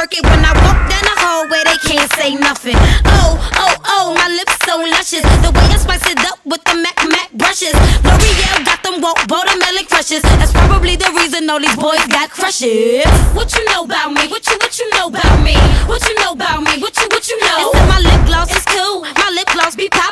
work it when I walk down the hallway, they can't say nothing. Oh, oh, oh, my lips so luscious. The way I spice it up with the Mac brushes. L'Oreal got them watermelon crushes. That's probably the reason all these boys got crushes. What you know about me? What you know about me? What you know about me? What you know? They said my lip gloss is cool. My lip gloss be poppin'.